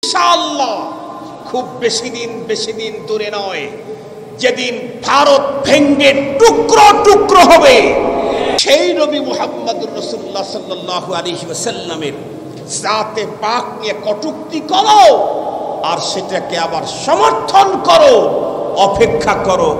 ইনশাআল্লাহ খুব বেশি দিন দূরে নয়, যেদিন ভারত ভেঙ্গে টুকরো টুকরো হবে, সেই নবী মুহাম্মদুর রাসূলুল্লাহ সাল্লাল্লাহু আলাইহি ওয়াসাল্লামের জাতে পাক নিয়ে কটূক্তি করো আর সেটাকে আবার সমর্থন করো। অপেক্ষা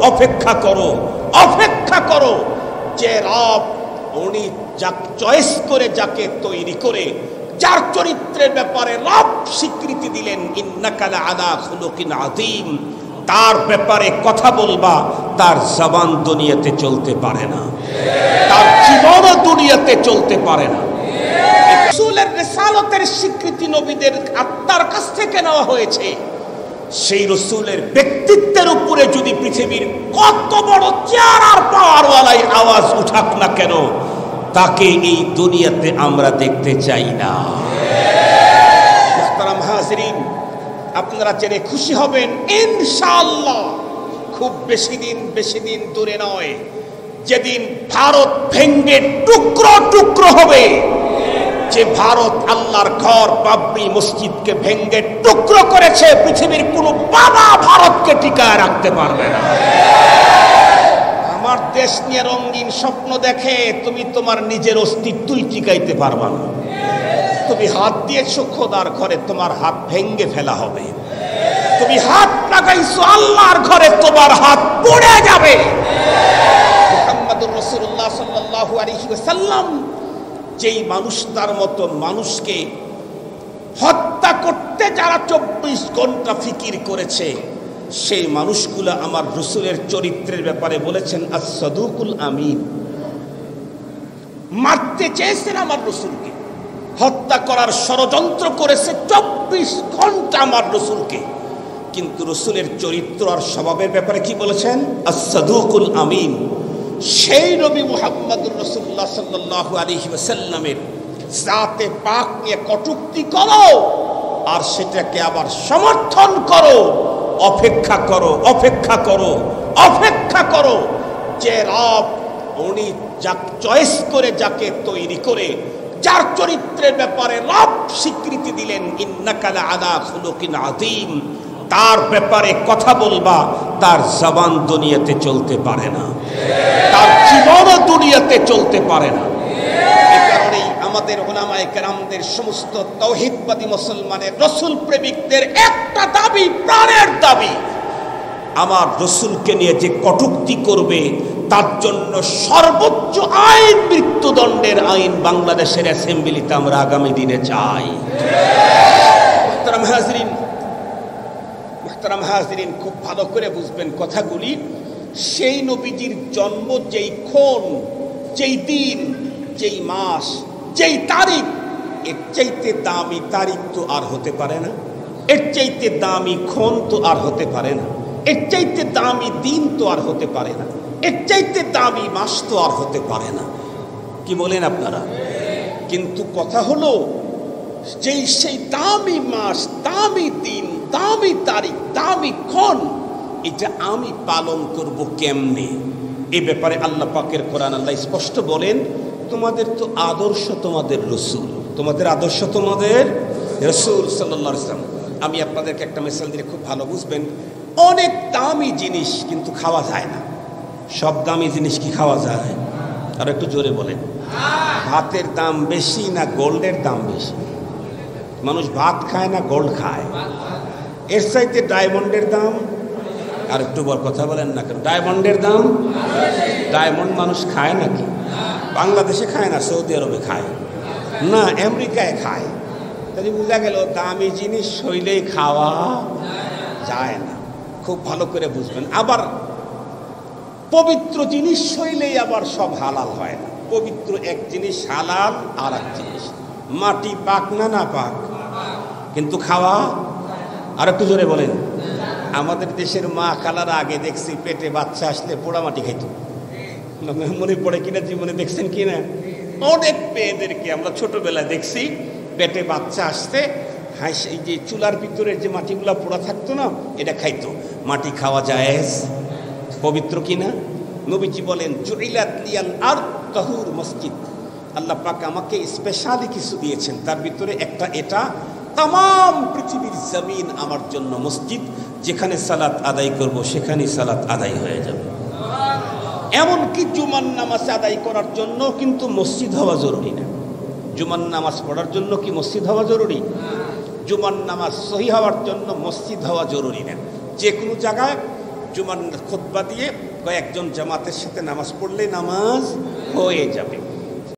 করো যে রব উনি যাকে চয়েস করে, যাকে তৈরি করে, যার চরিত্রের ব্যাপারে রব স্বীকৃতি দিলেন ইন্নাকা লাআলা খুলুকিন আযীম, তার ব্যাপারে কথা বলবা, তার জবান দুনিয়াতে চলতে পারে না, তার জীবনও দুনিয়াতে চলতে পারে না। রাসূলের রিসালাতের স্বীকৃতি নবীদের আত্মার কাছ থেকে নেওয়া হয়েছে। সেই রাসূলের ব্যক্তিত্বের উপরে যদি পৃথিবীর কত বড় চেয়ার আর পাওয়ারওয়ালাই আওয়াজ উঠাক না কেন, তাকে এই দুনিয়াতে আমরা দেখতে চাই না। মুহতারাম হাজিরিন, আপনারা জেনে খুশি হবেন ইনশাআল্লাহ খুব বেশি দিন দূরে নয়, যেদিন ভারত ভেঙ্গে টুকরো টুকরো হবে, যে ভারত আল্লাহর ঘর বাবরি মসজিদকে ভেঙ্গে টুকরো করেছে, পৃথিবীর কোনো বাবা ভারতকে টিকায় রাখতে পারবে না। আমার দেশ নিয়ে রঙিন স্বপ্ন দেখে তুমি তোমার নিজের অস্তিত্বই টিকাইতে পারবা না। তুমি হাত দিয়েছো খোদার ঘরে, তোমার হাত ভেঙ্গে ফেলা হবে। তুমি হাত লাগাইছো আল্লাহর ঘরে, তোমার হাত পড়ে যাবে। মুহাম্মদুর রাসূলুল্লাহ সাল্লাল্লাহু আলাইহি ওয়াসাল্লাম যেই মানুষটার মতো মানুষকে হত্যা করতে যারা 24 ঘন্টা ফিকির করেছে, সেই মানুষগুলো আমার রাসূলের চরিত্রের ব্যাপারে বলেছেন আস-সাদুকুল আমিন। মারতে চেয়েছেন আমার রাসূলকে, হত্যা করার ষড়যন্ত্র করেছে 24 ঘন্টা আমার রাসূলকে, কিন্তু রাসূলের চরিত্র আর স্বভাবের ব্যাপারে কি বলেছেন? আস-সাদুকুল আমিন। সেই নবী মুহাম্মদুর রাসূলুল্লাহ সাল্লাল্লাহু আলাইহি ওয়াসাল্লামের জাতে পাক নিয়ে কটূক্তি করো আর সেটাকে আবার সমর্থন করো। অপেক্ষা করো যে রব উনি যাকে চয়েস করে, যাকে তৈরি করে, যার চরিত্রের ব্যাপারে রব স্বীকৃতি দিলেন ইন্নাকা লাআলা খুলুকিন আযীম, তার ব্যাপারে কথা বলবা, তার জবান দুনিয়াতে চলতে পারে না, তার জীবনও দুনিয়াতে চলতে পারে না। এই কারণেই আমাদের উলামায়ে কেরামদের, সমস্ত তাওহীদবাদী মুসলমানের, রাসূল প্রেমিকদের একটা দাবি, প্রাণের দাবি, আমার রাসূলকে নিয়ে যে কটূক্তি করবে তার জন্য সর্বোচ্চ আইন, মৃত্যুদণ্ডের আইন বাংলাদেশের অ্যাসেম্বলিতে আমরা আগামী দিনে চাই। মুহতারাম হাজিরিন, খুব ভালো করে বুঝবেন কথাগুলি। সেই নবীজির জন্ম যেই ক্ষণ, যেই দিন, যেই মাস, যেই তারিখ, এর চাইতে দামি তারিখ তো আর হতে পারে না, এর চাইতে দামি ক্ষণ তো আর হতে পারে না, এর চাইতে দামি দিন তো আর হতে পারে না, এর চাইতে দামি মাস তো আর হতে পারে না। কি বলেন আপনারা? কিন্তু কথা হলো সেই দামি মাস, দামি দিন, দামি তারিখ, দামি ক্ষণ, এটা আমি পালন করব কেমনে? এই ব্যাপারে আল্লাহ পাকের কোরআন আল্লাহ স্পষ্ট বলেন, তোমাদের তো আদর্শ তোমাদের রাসূল, তোমাদের আদর্শ তোমাদের রাসূল সাল্লাল্লাহু আলাইহি ওয়াসাল্লাম। আমি আপনাদেরকে একটা মিসাল দিলে খুব ভালো বুঝবেন। অনেক দামি জিনিস কিন্তু খাওয়া যায় না। সব দামি জিনিস কি খাওয়া যায়? আর একটু জোরে বলেন। ভাতের দাম বেশি না গোল্ডের দাম বেশি? মানুষ ভাত খায় না গোল্ড খায়? এর চাইতে ডায়মন্ডের দাম, আর একটু বড় কথা বলেন না কেন? ডায়মন্ডের দাম, ডায়মন্ড মানুষ খায় নাকি? বাংলাদেশে খায় না, সৌদি আরবে খায় না, আমেরিকায় খায়। তাহলে বোঝা গেল দামি জিনিস হইলেই খাওয়া যায় না। খুব ভালো করে বুঝবেন। আবার পবিত্র জিনিস হইলেই আবার সব হালাল হয় না। পবিত্র এক জিনিস, হালাল আর এক জিনিস। মাটি পাক না পাক, কিন্তু খাওয়া। আর একটু জোরে বলেন। আমাদের দেশের মা খালারা আগে দেখছি পেটে বাচ্চা আসলে পোড়া মাটি খাইত। মনে পড়ে কিনা, জীবনে দেখছেন কিনা? অনেক মেয়েদেরকে আমরা ছোটবেলায় দেখছি পেটে বাচ্চা আসতে এই যে চুলার ভিতরের যে মাটিগুলা পোড়া থাকতো না, এটা খাইতো। মাটি খাওয়া জায়েজ, পবিত্র কিনা? নবীজি বলেন জুইলাত লিয়াল আরদ তাহুর মসজিদ। আল্লাহ পাক আমাকে স্পেশালি কিছু দিয়েছেন, তার ভিতরে একটা এটা তাম পৃথিবীর জমিন আমার জন্য মসজিদ, যেখানে সালাত আদায় করব সেখানেই সালাত আদায় হয়ে যাবে। এমনকি জুমার নামাজ আদায় করার জন্য কিন্তু মসজিদ হওয়া জরুরি না। জুমার নামাজ পড়ার জন্য কি মসজিদ হওয়া জরুরি? জুমার নামাজ সহি হওয়ার জন্য মসজিদ হওয়া জরুরি না। যে কোনো জায়গায় জুমার খুতবা দিয়ে কয়েকজন জামাতের সাথে নামাজ পড়লে নামাজ হয়ে যাবে।